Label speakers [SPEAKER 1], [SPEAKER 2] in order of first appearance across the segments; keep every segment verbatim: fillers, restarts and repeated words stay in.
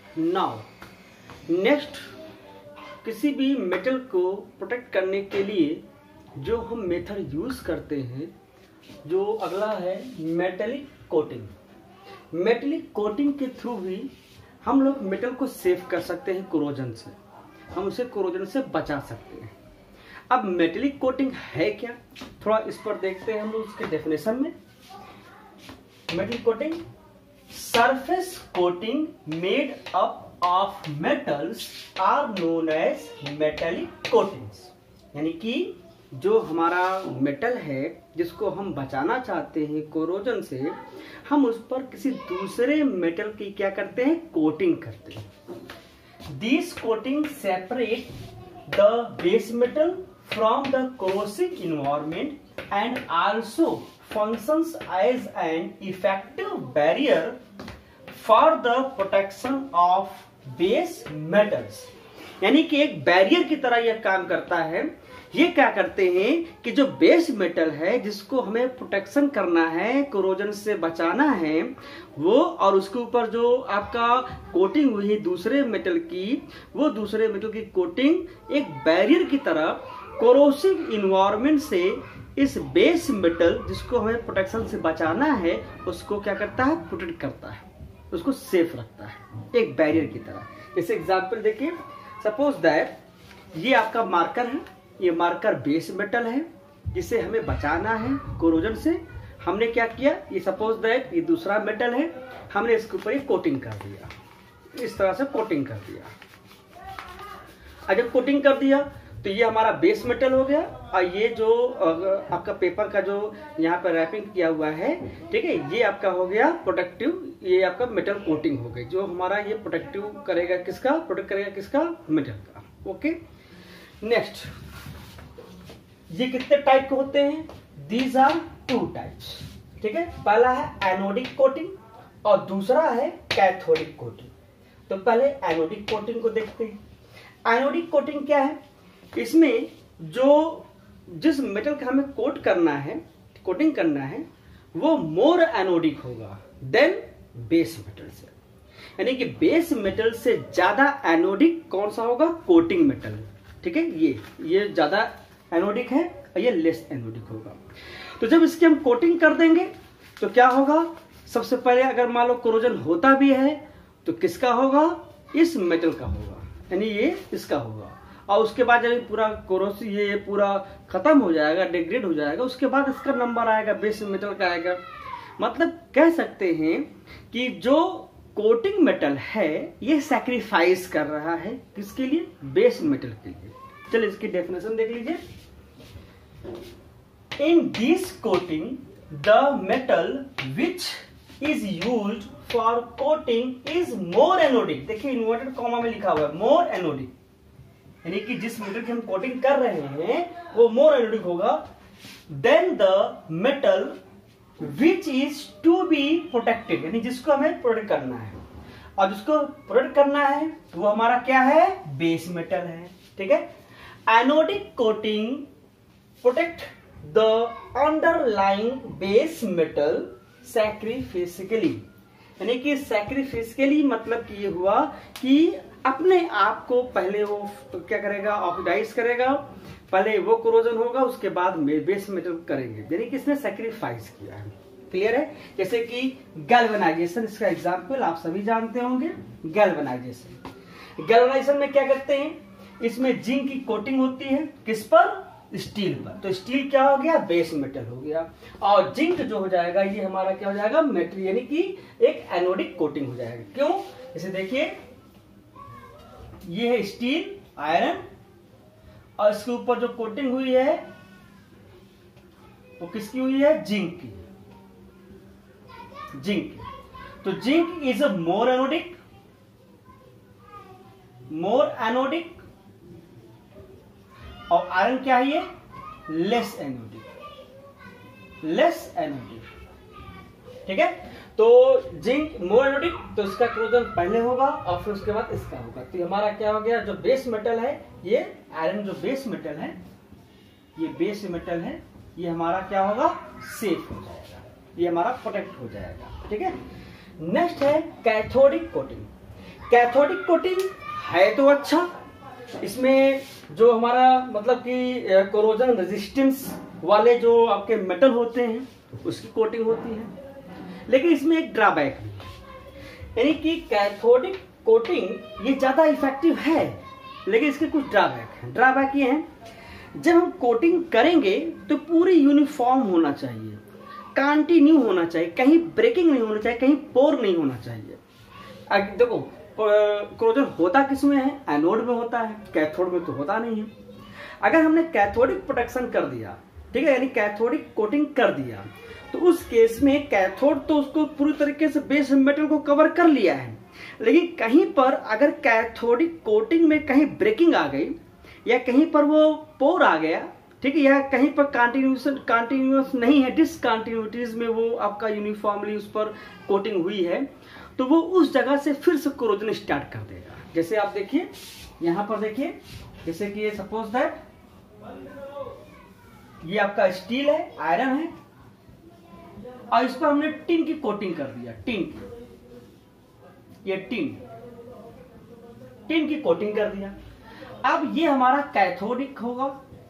[SPEAKER 1] Now next, किसी भी metal को प्रोटेक्ट करने के लिए जो हम मेथड यूज करते हैं, जो अगला है मेटेलिक कोटिंग। मेटेलिक कोटिंग के थ्रू भी हम लोग मेटल को सेव कर सकते हैं कोरोजन से, हम उसे कोरोजन से बचा सकते हैं। अब मेटेलिक कोटिंग है क्या, थोड़ा इस पर देखते हैं हम लोग उसके डेफिनेशन में। Metallic coating, surface coating made up of metals are known as metallic coatings. यानी कि जो हमारा मेटल है जिसको हम बचाना चाहते हैं कोरोजन से, हम उस पर किसी दूसरे मेटल की क्या करते हैं, कोटिंग करते हैं। This coating separate the base metal from the corrosive environment and also functions as an effective barrier for the protection of base metals. यानी कि एक बैरियर की तरह यह काम करता है। ये क्या करते हैं कि जो बेस मेटल है जिसको हमें प्रोटेक्शन करना है, कोरोजन से बचाना है, वो और उसके ऊपर जो आपका कोटिंग हुई है दूसरे मेटल की, वो दूसरे मेटल की कोटिंग एक बैरियर की तरह कोरोसिव इन्वायरमेंट से इस बेस मेटल जिसको हमें प्रोटेक्शन से बचाना है उसको क्या करता है, प्रोटेक्ट करता है, उसको सेफ रखता है एक बैरियर की तरह। जैसे एग्जांपल देखिए, सपोज दैट ये आपका मार्कर है, ये मार्कर बेस मेटल है जिसे हमें बचाना है कोरोजन से। हमने क्या किया, ये सपोज दैट ये दूसरा मेटल है, हमने इसके ऊपर ये कोटिंग कर दिया, इस तरह से कोटिंग कर दिया। और जब कोटिंग कर दिया तो ये हमारा बेस मेटल हो गया, और ये जो आपका पेपर का जो यहाँ पर रैपिंग किया हुआ है, ठीक है, ये आपका हो गया प्रोटेक्टिव, ये आपका मेटल कोटिंग हो गई, जो हमारा ये प्रोटेक्टिव करेगा किसका, प्रोटेक्ट करेगा किसका, मेटल का। ओके, नेक्स्ट, ये कितने टाइप के होते हैं, दीज आर टू टाइप्स। ठीक है, पहला है एनोडिक कोटिंग और दूसरा है कैथोडिक कोटिंग। तो पहले एनोडिक कोटिंग को देखते हैं। एनोडिक कोटिंग क्या है, इसमें जो जिस मेटल का हमें कोट करना है, कोटिंग करना है, वो मोर एनोडिक होगा देन बेस मेटल से। यानी कि बेस मेटल से ज्यादा एनोडिक कौन सा होगा, कोटिंग मेटल। ठीक है, ये ये ज्यादा एनोडिक है और ये लेस एनोडिक होगा। तो जब इसकी हम कोटिंग कर देंगे तो क्या होगा, सबसे पहले अगर मान लो कोरोजन होता भी है तो किसका होगा, इस मेटल का होगा, यानी ये इसका होगा। और उसके बाद जब पूरा कोरोसिव ये पूरा खत्म हो जाएगा, डिग्रेड हो जाएगा, उसके बाद इसका नंबर आएगा, बेस मेटल का आएगा। मतलब कह सकते हैं कि जो कोटिंग मेटल है ये सैक्रिफाइस कर रहा है किसके लिए, बेस मेटल के लिए। चलिए इसकी डेफिनेशन देख लीजिए। In this coating the metal which is used for coating is more anodic. देखिए इन्वर्टेड कॉमा में लिखा हुआ है मोर एनोडिक, यानी कि जिस मेटल की हम कोटिंग कर रहे हैं वो मोर एनोडिक होगा than the metal which is to be protected, यानी जिसको हमें प्रोटेक्ट करना है, और जिसको प्रोटेक्ट करना है वो हमारा क्या है, बेस मेटल है। ठीक है, anodic coating protect the underlying base metal sacrificially. यानी कि सैक्रिफिसिकली मतलब कि ये हुआ कि अपने आप को पहले वो क्या करेगा, ऑक्सीडाइज करेगा, पहले वो कोरोजन होगा, उसके बाद बेस मेटल करेंगे, यानी कि इसने सैक्रिफाइस किया है। क्लियर है, जैसे कि गैल्वेनाइजेशन, इसका एग्जांपल आप सभी जानते होंगे। गैल्वेनाइजेशन, गैल्वेनाइजेशन में क्या करते हैं, इसमें जिंक की कोटिंग होती है, किस पर, स्टील पर। तो स्टील क्या हो गया, बेस मेटल हो गया, और जिंक जो हो जाएगा ये हमारा क्या हो जाएगा, मेटल, यानी कि एक एनोडिक कोटिंग हो जाएगा। क्यों, जैसे देखिए ये है स्टील, आयरन, और इसके ऊपर जो कोटिंग हुई है वो किसकी हुई है, जिंक की, जिंक। तो zinc is a more anodic, more anodic, और आयरन क्या है ये, लेस एनोडिक, लेस एनोडिक। ठीक है, तो जिंक मोर एनोडिक, तो इसका कोरोजन पहले होगा और फिर उसके बाद इसका होगा। तो हमारा क्या हो गया, जो बेस मेटल है ये आयरन, जो बेस मेटल है ये बेस मेटल है, ये हमारा क्या होगा, सेफ हो जाएगा, ये हमारा प्रोटेक्ट हो जाएगा। ठीक है, नेक्स्ट है कैथोडिक कोटिंग। कैथोडिक कोटिंग है तो अच्छा, इसमें जो हमारा मतलब कि कोरोजन रेजिस्टेंस वाले जो आपके मेटल होते हैं उसकी कोटिंग होती है, लेकिन इसमें एक ड्रॉबैक भी है, यानी कि कैथोडिक कोटिंग ये ज्यादा इफेक्टिव है, लेकिन इसके कुछ ड्रॉबैक है। ड्रॉबैक ये है, जब हम कोटिंग करेंगे तो पूरी यूनिफॉर्म होना चाहिए, कंटिन्यू होना चाहिए, कहीं ब्रेकिंग नहीं होना चाहिए, कहीं पोर नहीं होना चाहिए। अब देखो कोरोजन होता किस में है? एनोड में होता है, कैथोड में तो होता नहीं है। अगर हमने कैथोडिक प्रोटेक्शन कर दिया, ठीक है, यानी कैथोडिक कोटिंग कर दिया, तो उस केस में कैथोड तो उसको पूरी तरीके से बेस मेटल को कवर कर लिया है, लेकिन कहीं पर अगर कैथोडिक कोटिंग में कहीं ब्रेकिंग आ गई या कहीं पर वो पोर आ गया, ठीक है, या कहीं पर कंटिन्यूस कंटिन्यूस नहीं है, डिसकंटिन्यूटीज में वो आपका यूनिफॉर्मली उस पर कोटिंग हुई है, तो वो उस जगह से फिर से कोरोजन स्टार्ट कर देगा। जैसे आप देखिए यहां पर, देखिए जैसे कि ये सपोज दैट ये आपका स्टील है, आयरन है, और इस पर हमने टिन की कोटिंग कर दिया, टिन की, ये टिन टिन की कोटिंग कर दिया। अब ये हमारा कैथोडिक होगा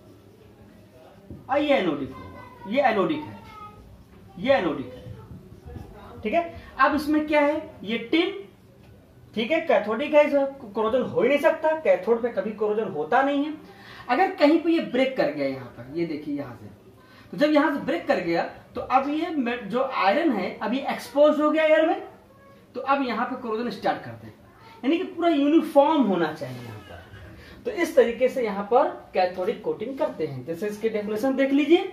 [SPEAKER 1] और ये एनोडिक होगा, ये एनोडिक है, ये एनोडिक है, ठीक है। अब इसमें क्या है, ये टिन, ठीक है, कैथोडिक है, कोरोजन हो ही नहीं सकता, कैथोड पे कभी कोरोजन होता नहीं है। अगर कहीं पे ये ब्रेक कर गया यहाँ पर, ये देखिए यहाँ से, तो जब यहाँ से ब्रेक कर गया तो अब ये जो आयरन है अभी एक्सपोज हो गया एयर में, तो अब यहाँ पे कोरोजन स्टार्ट कर देगा, यानी कि पूरा यूनिफॉर्म होना चाहिए यहाँ पर। तो इस तरीके से यहाँ पर कैथोडिक कोटिंग करते हैं। जैसे इसके डेफिनेशन देख लीजिए,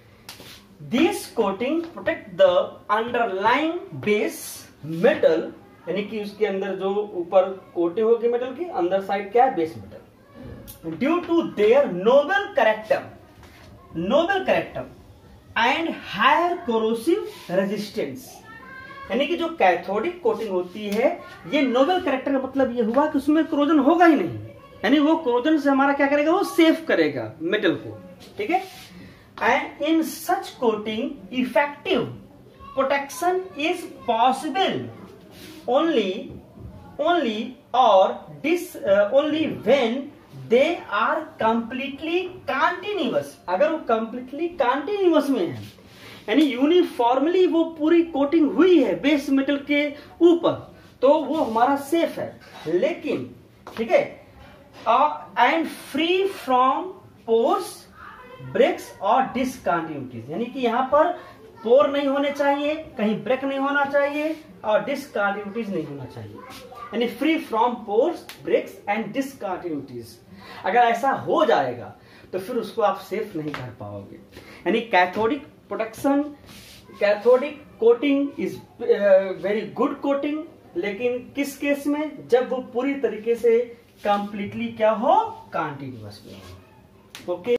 [SPEAKER 1] this coating protect the underlying base metal, यानी कि उसके अंदर जो ऊपर कोटिंग होगी मेटल की, अंदर साइड क्या है, base metal, due to their noble character noble character and higher corrosive resistance. यानी कि जो कैथोडिक कोटिंग होती है, ये नोबल कैरेक्टर का मतलब ये हुआ कि उसमें कोरोजन होगा ही नहीं, यानी वो कोरोजन से हमारा क्या करेगा, वो सेफ करेगा मेटल को, ठीक है। And in such coating effective protection is possible only only और this only when they are completely continuous. अगर वो कंप्लीटली कंटिन्यूअस में है, यानी यूनिफॉर्मली वो पूरी कोटिंग हुई है बेस मेटल के ऊपर, तो वो हमारा सेफ है। लेकिन ठीक है, and free from pores, breaks और डिसकंटिन्यूटीज, यानी कि यहां पर पोर नहीं होने चाहिए, कहीं ब्रेक नहीं होना चाहिए और डिसकंटिन्यूटीज नहीं होना चाहिए, यानी free from pores, breaks and discontinuities. अगर ऐसा हो जाएगा तो फिर उसको आप सेफ नहीं कर पाओगे। यानी cathodic protection, cathodic coating is very good coating, लेकिन किस केस में, जब वो पूरी तरीके से कंप्लीटली क्या हो, कंटिन्यूअस में हो। Okay,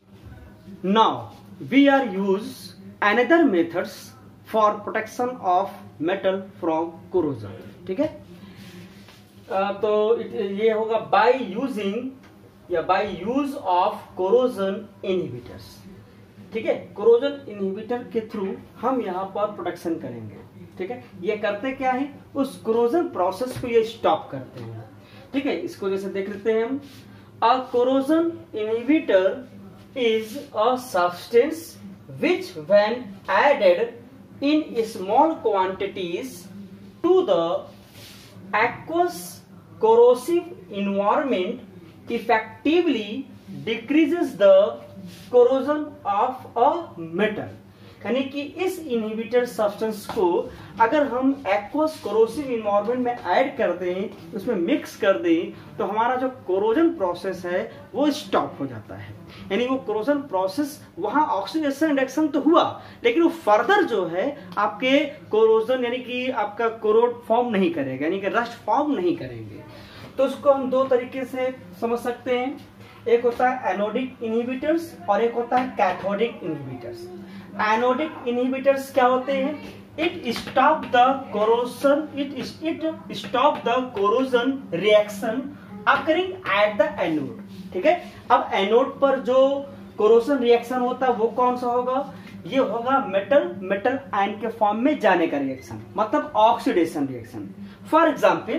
[SPEAKER 1] now we are use another methods for protection of metal from corrosion, ठीक है। uh, तो ये होगा बाय यूजिंग या by use of corrosion inhibitors, ठीक है। कोरोजन इनहिबिटर के थ्रू हम यहाँ पर प्रोटेक्शन करेंगे, ठीक है। ये करते क्या है, उस कोरोजन प्रोसेस को ये स्टॉप करते हैं, ठीक है। इसको जैसे देख लेते हैं हम, a corrosion inhibitor is a substance which when added in small quantities to the aqueous corrosive environment effectively decreases the corrosion of a metal। यानी कि इस इनहिबिटर सब्सटेंस को अगर हम एक्वस कोरोसिव इन्वायरमेंट में ऐड कर दें, उसमें मिक्स कर दें, तो हमारा जो कोरोजन प्रोसेस है वो स्टॉप हो जाता है। यानी वो कोरोजन प्रोसेस, वहां ऑक्सीडेशन रिडक्शन तो हुआ, लेकिन वो फर्दर जो है आपके कोरोजन यानी कि आपका कोरोड फॉर्म नहीं करेगा, यानी कि रस्ट फॉर्म नहीं करेंगे। तो उसको हम दो तरीके से समझ सकते हैं, एक होता है एनोडिक इनहिबिटर्स और एक होता है कैथोडिक इनहिबिटर्स। एनोडिक इनहिबिटर्स क्या होते हैं, it stop the corrosion it it stop the corrosion reaction occurring at the anode, ठीक है। अब एनोड पर जो कोरोजन रिएक्शन होता है वो कौन सा होगा, ये होगा मेटल मेटल आयन के फॉर्म में जाने का रिएक्शन, मतलब ऑक्सीडेशन रिएक्शन। फॉर एग्जाम्पल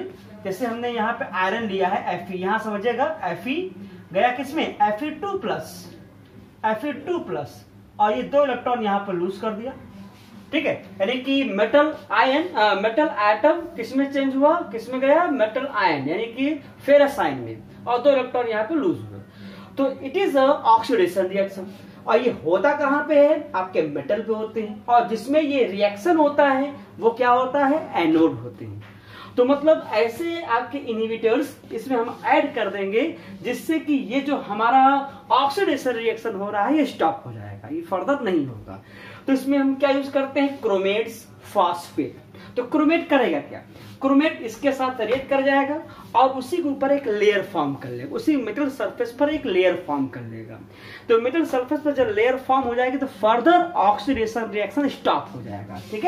[SPEAKER 1] जैसे हमने यहाँ पे आयरन लिया है Fe, यहाँ समझिएगा Fe गया किसमें, Fe two plus, Fe two plus, और ये दो इलेक्ट्रॉन यहाँ पर लूज कर दिया, ठीक है। यानी कि मेटल आयन, मेटल एटम किसमें चेंज हुआ, किसमें गया, मेटल आयन यानी कि फेरस आयन में, और दो इलेक्ट्रॉन यहाँ पे लूज हुए। तो it is a oxidation reaction, और ये होता कहाँ पे है, आपके मेटल पे होते हैं, और जिसमें ये रिएक्शन होता है वो क्या होता है, एनोड होते हैं। तो मतलब ऐसे आपके इनहिबिटर्स इसमें हम ऐड कर देंगे जिससे कि ये जो हमारा ऑक्सीडेशन रिएक्शन हो रहा है ये स्टॉप हो जाएगा, ये फर्दर नहीं होगा। तो इसमें हम क्या यूज करते हैं, क्रोमेट्स, फॉस्फेट। तो क्रोमेट करेगा क्या, क्रोमेट इसके साथ रिएक्ट कर जाएगा और उसी के ऊपर एक लेयर फॉर्म कर लेगा, उसी मेटल सरफेस पर एक लेयर फॉर्म कर लेगा। तो मेटल सरफेस पर जब लेयर फॉर्म हो जाएगी तो फर्दर ऑक्सीडेशन रिएक्शन स्टॉप हो जाएगा, ठीक है।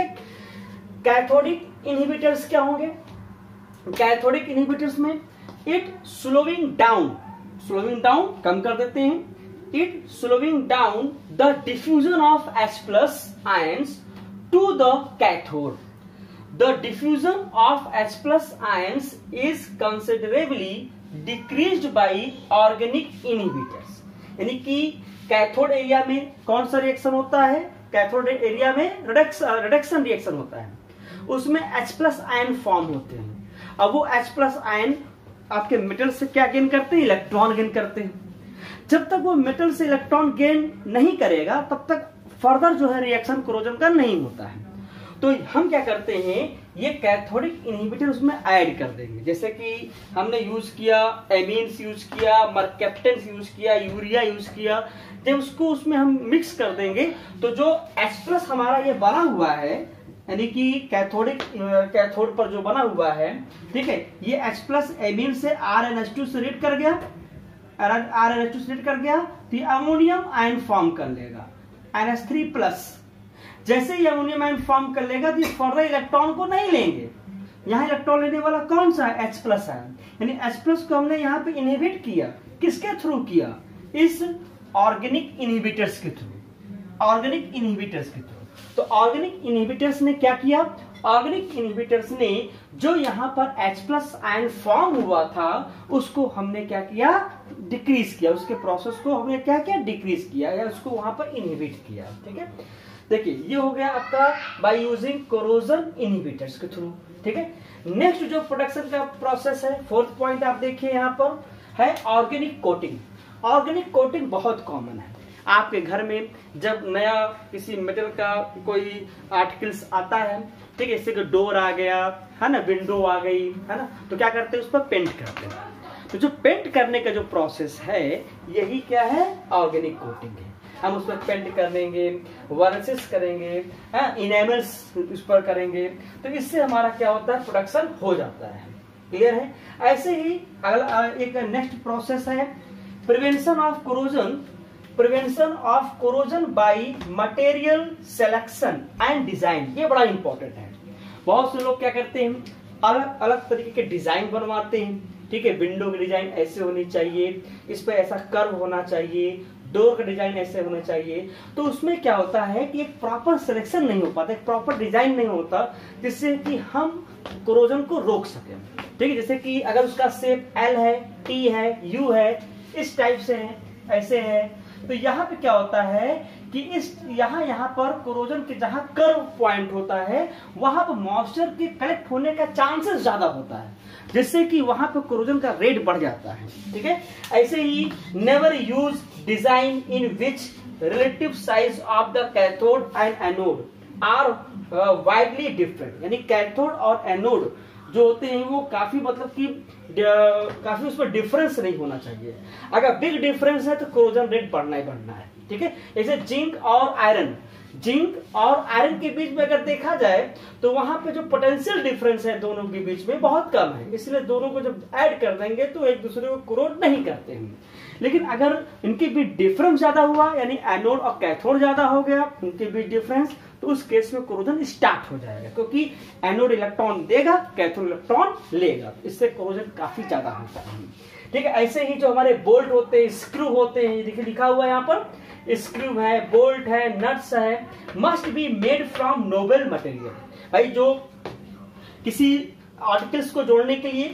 [SPEAKER 1] कैथोडिक इनहिबिटर्स क्या होंगे, कैथोडिक इनहिबिटर्स में it slowing down, slowing down कम कर देते हैं, it slowing down the diffusion of H plus ions to the cathode. The diffusion of H plus ions is considerably decreased by organic inhibitors. यानी कि cathode area में कौन सा reaction होता है, कैथोड एरिया में रिडक्शन रिएक्शन होता है, उसमें H plus आयन फॉर्म होते हैं। अब वो H plus आयन आपके मेटल से क्या गेन करते हैं, इलेक्ट्रॉन गेन करते हैं। जब तक वो मेटल से इलेक्ट्रॉन गेन नहीं करेगा तब तक फर्दर जो है रिएक्शन कोरोजन का नहीं होता है। तो हम क्या करते हैं, ये कैथोडिक इनहिबिटर उसमें ऐड कर देंगे। जैसे कि हमने यूज किया एमीन्स यूज किया, मर्केप्टेंस यूज किया, यूरिया यूज किया, जब उसको उसमें हम मिक्स कर देंगे तो जो H प्लस हमारा ये बना हुआ है, यानी कि कैथोडिक कैथोड पर जो बना हुआ है, ठीक है, ये H प्लस एमीन से आर एन एच टू से रिएक्ट कर गया, आर एन एच टू से रिएक्ट कर गया तो अमोनियम आयन फॉर्म कर लेगा एन एच थ्री प्लस। जैसे ही अमोनियम आयन फॉर्म कर लेगा तो ये फर्दर इलेक्ट्रॉन को नहीं लेंगे, यहाँ इलेक्ट्रॉन लेने वाला कौन सा है, H प्लस आयन। यानी H प्लस को हमने यहाँ पे इनहिबिट किया, किसके थ्रू किया, इस ऑर्गेनिक इनहिबिटर्स के थ्रू, ऑर्गेनिक इनहिबिटर्स के थ्रू। तो ऑर्गेनिक इनहिबिटर्स ने क्या किया, ऑर्गेनिक इनहिबिटर्स ने जो यहाँ पर H प्लस आयन फॉर्म हुआ था उसको हमने क्या किया, डिक्रीज किया, उसके प्रोसेस को हमने क्या किया, डिक्रीज किया या उसको वहां पर इनहिबिट किया, ठीक है। देखिए ये हो गया आपका बाय यूजिंग कोरोजन इनहिबिटर्स के थ्रू, ठीक है। नेक्स्ट जो प्रोडक्शन का प्रोसेस है, फोर्थ पॉइंट आप देखिए यहाँ पर है ऑर्गेनिक कोटिंग। ऑर्गेनिक कोटिंग बहुत कॉमन है आपके घर में, जब नया किसी मेटल का कोई आर्टिकल्स आता है, ठीक है, जैसे कि डोर आ गया है ना, विंडो आ गई है ना, तो क्या करते हैं, उस पर पेंट करते हैं। तो जो पेंट करने का जो प्रोसेस है यही क्या है, ऑर्गेनिक कोटिंग है। हम उस पर पेंट कर देंगे, वर्निश करेंगे, इनेमल्स उस पर करेंगे, तो इससे हमारा क्या होता है, प्रोडक्शन हो जाता है। क्लियर है। ऐसे ही अगला एक नेक्स्ट प्रोसेस है prevention of corrosion, prevention of corrosion by material selection and design. ये बड़ा इंपॉर्टेंट है। बहुत से लोग क्या करते हैं, अलग अलग तरीके के डिजाइन बनवाते हैं, ठीक है, विंडो की डिजाइन ऐसे होनी चाहिए, इस पे ऐसा कर्व होना चाहिए, डोर का डिजाइन ऐसे होना चाहिए। तो उसमें क्या होता है कि एक प्रॉपर सिलेक्शन नहीं हो पाता, एक प्रॉपर डिजाइन नहीं होता जिससे कि हम कोरोजन को रोक सके, ठीक है। जैसे कि अगर उसका शेप एल है, टी है, यू है, इस टाइप से है, ऐसे है, तो यहाँ पे क्या होता है कि इस यहाँ यहाँ पर कोरोजन के जहाँ कर्व पॉइंट होता है वहां पर मॉइस्चर के कलेक्ट होने का चांसेस ज्यादा होता है, जिससे कि वहां पर कोरोजन का रेट बढ़ जाता है, ठीक है। ऐसे ही never use design in which relative size of the cathode and anode are widely different. यानी कैथोड और एनोड जो होते हैं वो काफी मतलब कि काफी उसमें डिफरेंस नहीं होना चाहिए। अगर बिग डिफरेंस है तो कोरोजन रेट बढ़ना ही बढ़ना है, ठीक है। जैसे जिंक और आयरन, जिंक और आयरन के बीच में अगर देखा जाए तो वहां पे जो पोटेंशियल डिफरेंस है दोनों के बीच में बहुत कम है, इसलिए दोनों को जब ऐड कर देंगे तो एक दूसरे को कोरोड नहीं करते हैं। लेकिन अगर इनके बीच डिफरेंस ज्यादा हुआ, यानी एनोड और कैथोड ज्यादा हो गया उनके बीच डिफरेंस, तो उस केस में कोरोजन स्टार्ट हो जाएगा, क्योंकि एनोड इलेक्ट्रॉन देगा, कैथोड इलेक्ट्रॉन लेगा, इससे कोरोजन काफी ज्यादा होता है, ठीक है। ऐसे ही जो हमारे बोल्ट होते हैं, स्क्रू होते हैं, देखिए लिखा हुआ है यहाँ पर, स्क्रू है, बोल्ट है, नट्स है, must be made from noble material. भाई जो किसी आर्टिकल्स को जोड़ने के लिए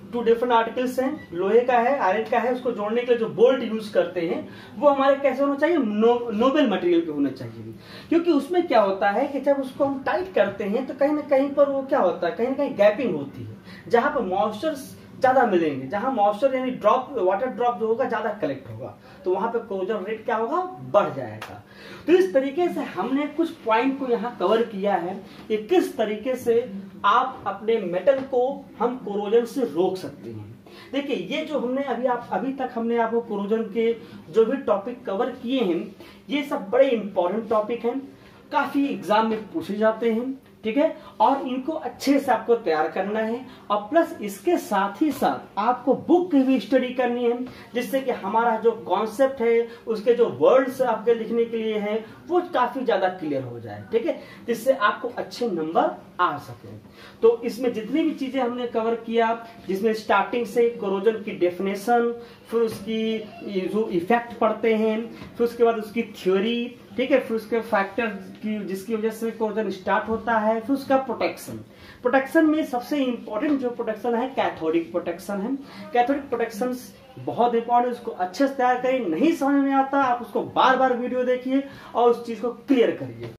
[SPEAKER 1] टू डिफरेंट आर्टिकल्स हैं, लोहे का है, आयरन का है, उसको जोड़ने के लिए जो बोल्ट यूज करते हैं वो हमारे कैसे होना चाहिए, नो, नोबल मटेरियल के होना चाहिए। क्योंकि उसमें क्या होता है कि जब उसको हम टाइट करते हैं तो कहीं ना कहीं पर वो क्या होता है, कहीं ना कहीं गैपिंग होती है, जहां पर मॉइस्चर ज्यादा मिलेंगे, जहां मॉइस्चर यानी ड्रॉप वाटर ड्रॉप जो होगा ज्यादा कलेक्ट होगा, तो वहां पे कोरोजन रेट क्या होगा, बढ़ जाएगा। तो इस तरीके से हमने कुछ पॉइंट को यहाँ कवर किया है कि किस तरीके से आप अपने मेटल को हम कोरोजन से रोक सकते हैं। देखिए ये जो हमने अभी आप अभी तक हमने आपको कोरोजन के जो भी टॉपिक कवर किए हैं, ये सब बड़े इंपॉर्टेंट टॉपिक हैं, काफी एग्जाम में पूछे जाते हैं, ठीक है। और इनको अच्छे से आपको तैयार करना है, और प्लस इसके साथ ही साथ आपको बुक की भी स्टडी करनी है, जिससे कि हमारा जो कॉन्सेप्ट है उसके जो वर्ड्स आपके लिखने के लिए हैं वो काफी ज्यादा क्लियर हो जाए, ठीक है, जिससे आपको अच्छे नंबर आ सके। तो इसमें जितनी भी चीजें हमने कवर किया, जिसमें स्टार्टिंग से कोरोजन की डेफिनेशन, फिर उसकी जो इफेक्ट पढ़ते हैं, फिर उसके बाद उसकी थ्योरी, ठीक है, फिर उसके फैक्टर की जिसकी वजह से कोरोजन स्टार्ट होता है, फिर उसका प्रोटेक्शन। प्रोटेक्शन में सबसे इंपॉर्टेंट जो प्रोटेक्शन है कैथोडिक प्रोटेक्शन है। कैथोडिक प्रोटेक्शन बहुत इंपॉर्टेंट, उसको अच्छे से तैयार करिए। नहीं समझ में आता आप उसको बार बार वीडियो देखिए और उस चीज को क्लियर करिए।